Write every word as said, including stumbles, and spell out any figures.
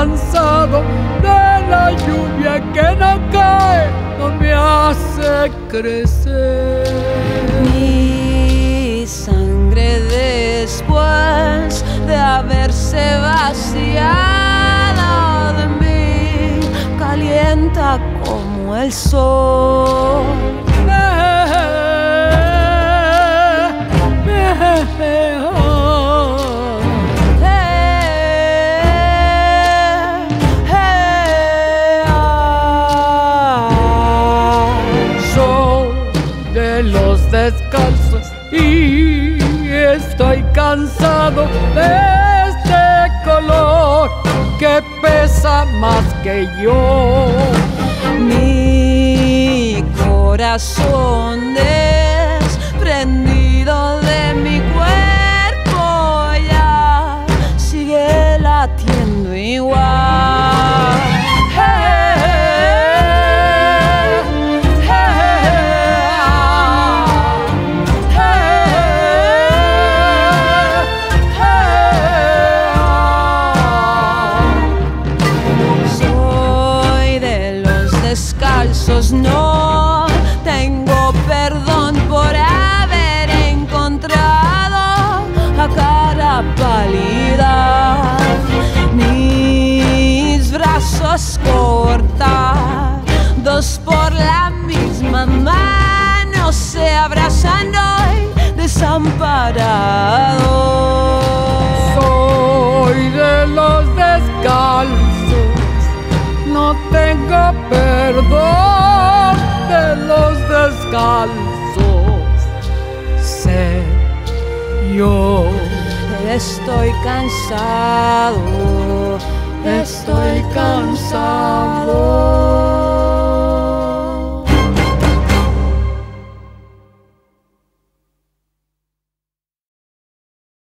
cansado de la lluvia que no cae, no me hace crecer. Mi sangre después de haberse vaciado de mí calienta como el sol. Los descalzos y estoy cansado de este color que pesa más que yo. Mi corazón desprendido de mi cuerpo ya sigue latiendo igual. Descalzos, no tengo perdón por haber encontrado a cara pálida mis brazos cortados por la misma mano se abrazan hoy desamparados. Soy de los descalzos, no tengo perdón de los descalzos. Sé, yo estoy cansado, estoy cansado.